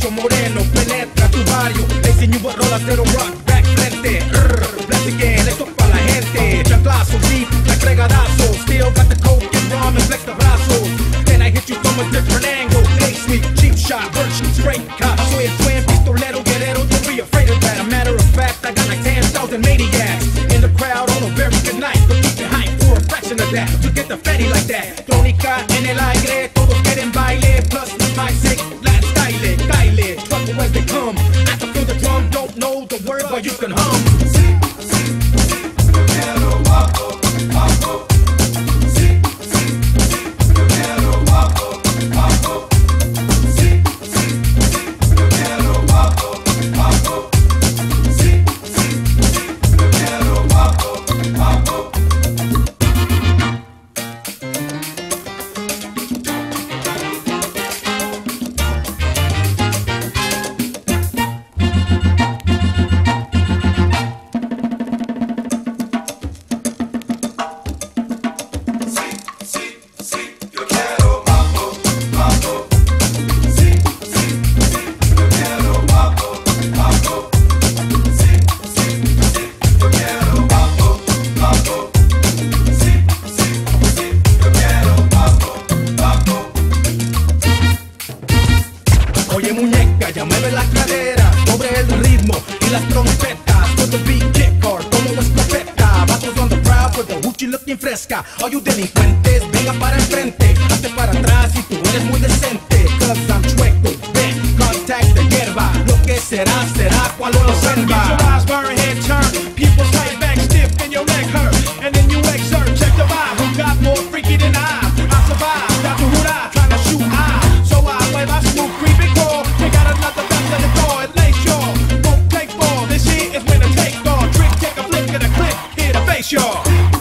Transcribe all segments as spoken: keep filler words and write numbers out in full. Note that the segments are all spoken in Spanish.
gabacho moreno penetra tu barrio. Le enseño a rolas de rock, back frente. Rrr, blast again, esto pa' la gente. Chanclazo, deep, like fregadazo. Still got the coke and rum and flex the brazos. Then I hit you from a different angle. Hey, sweet, cheap shot, virtue, straight cop. Soy el twin, pistolero, guerrero, don't be afraid of that. A matter of fact, I got like ten thousand maniacs in the crowd on a very good night. But keep it hype for a fraction of that. To get the fatty like that. Tónica en el aire, todos quieren baile. Plus my sick, last style, Kyle. Trouble as they come. I can feel the drum, don't know the word, but you can hum. Oye muñeca, ya mueve la cadera sobre el ritmo y las trompetas. With the beat kick hard como una escopeta. Vatos on the crowd with the hoochie looking fresca. All you delincuentes, venga para enfrente. Hazte para atrás y tú eres muy decente. Cause I'm chueco, ven, contact the hierba. Lo que será, será cuando lo selva. Get your eyes burn, head turn. People's tight back stiff and your leg hurt. And then you exert, check the vibe. Who got more freaky than I? I survive, got to hoot I, trying to shoot I. So I play my smooth creepy crawl. They got another back to the door and lay jaw. Won't take ball, this here is when the take off. Trick, take a flick and a clip, here to face y'all.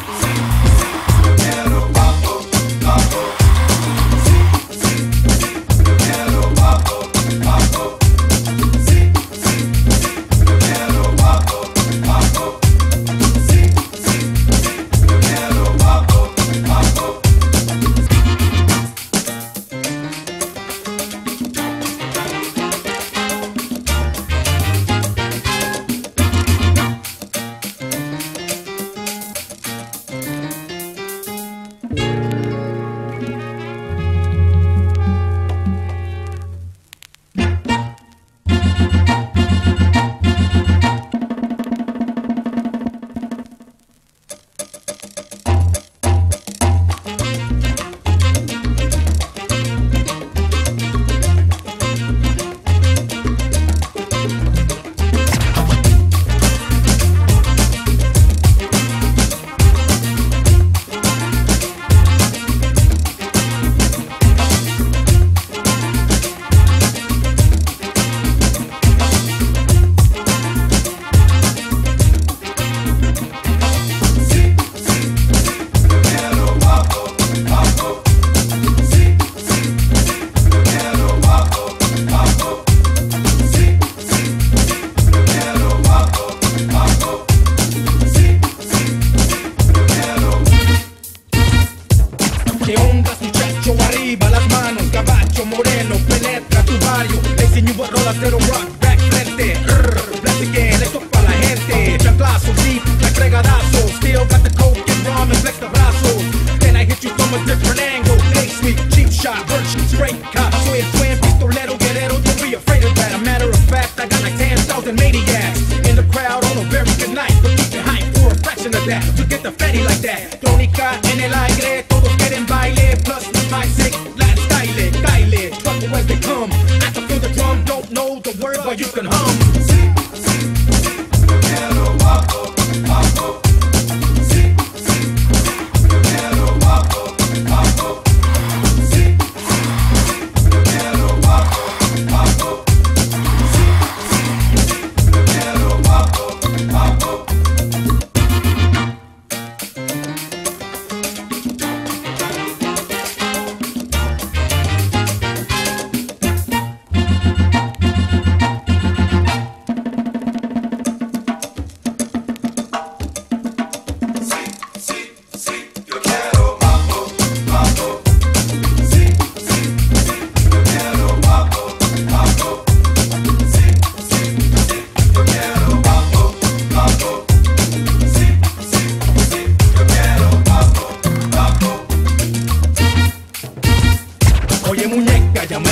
¿Qué ondas, muchacho? Arriba las manos, gabacho moreno penetra tu barrio. Le enseño a rolas de rock, back frente. Rrr, blast again, esto pa' la gente. Chanclazo, deep, like fregadazo. Still got the coke and rum and flex the brazos. Then I hit you from a different angle. Hey, sweet, cheap shot, virtue, straight cop. Soy el twin, pistolero, guerrero, don't be afraid of that. A matter of fact, I got like ten thousand maniacs in the crowd on a very good night. But keep it hype for a fraction of that. To get the fatty like that. Tónica en el aire, todos quieren baile. Plus my sick, last style, Kyle. Trouble as they come. I can feel the drum, don't know the word, but you can hum.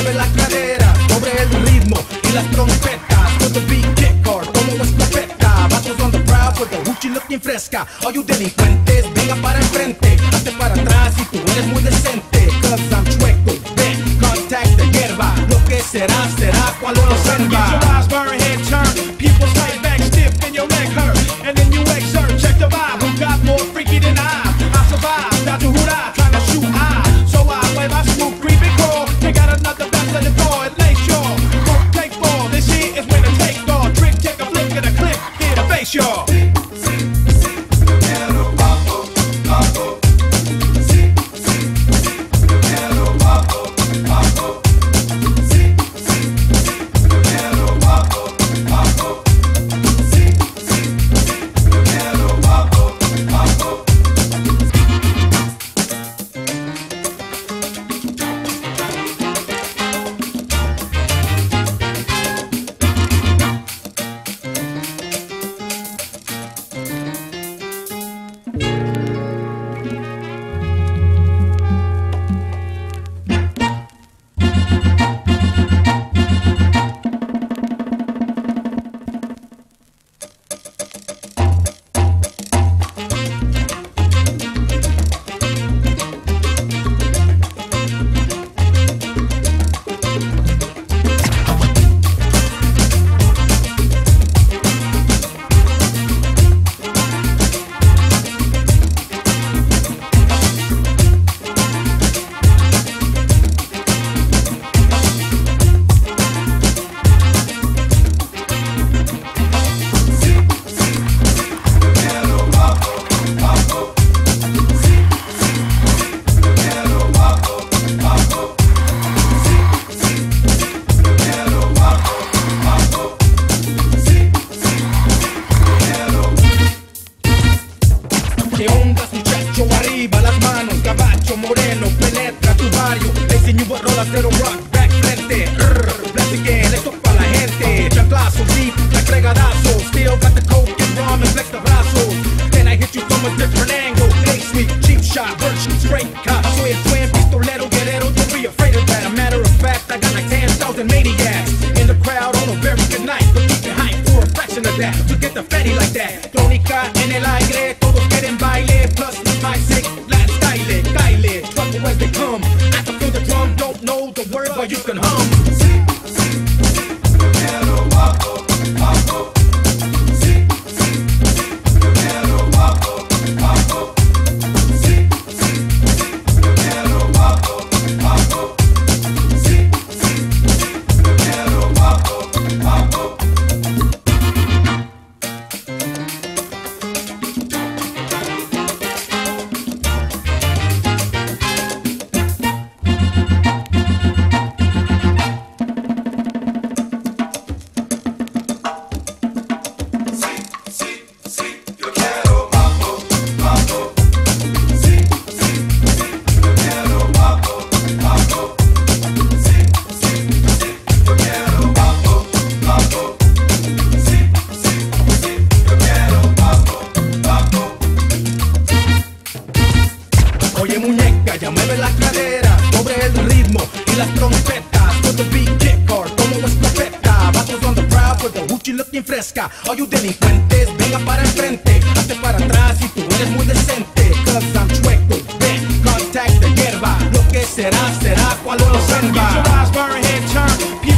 mueve la cadera sobre el ritmo y las trompetas. With the beat kick hard, como escopeta. Vatos on the prowl with the hoochie looking fresca. All you delincuentes, venga para enfrente. Hazte para atrás si tú eres muy decente. Cause I'm chueco, ven, contact the hierba. Lo que será, será cuando lo selva. Get your eyes burn, head turn. People fight back stiff and your leg hurt. And then you exert, check the vibe. Who got more freaky than I? I survived, Doctor Huda, trying to shoot high. So I play my smooth creepy crawl. Take out another best of the door and lay shore. Don't take fall, this shit is when to take off. Trick, take a flick and a clip, here to face y'all. ¿Qué ondas, muchacho? Arriba las manos, caballo moreno, penetra tu barrio. Le enseño a rolas cero rock, back frente. Rrr, blast again, esto pa' la gente. Chanclazo, deep, like regadazo. Still got the coke and rum and flex the brazos. Then I hit you from a different angle. Hey, sweet, cheap shot, bird shit, straight cut. Soy el twin, pistolero, guerrero, don't be afraid of that. A matter of fact, I got like ten thousand maniacs in the crowd on a very good night. But keep it hype for a fraction of that. To get the fatty like that. Tónica en el aire, todos quieren baile. Plus my sick, Latin style, Kyle, trouble as they come. I can feel the drum, don't know the word, but you can hum. Oye muñeca, ya mueve la cadera sobre el ritmo y las trompetas. With the beat kick hard, como escopeta. Vatos on the prowl with the hoochie looking fresca. All you delincuentes, venga para enfrente. Hazte para atrás si tú eres muy decente. Cause I'm chueco, ven, contact the hierba. Lo que será, será cuando lo selva. Get your eyes burn, head turn.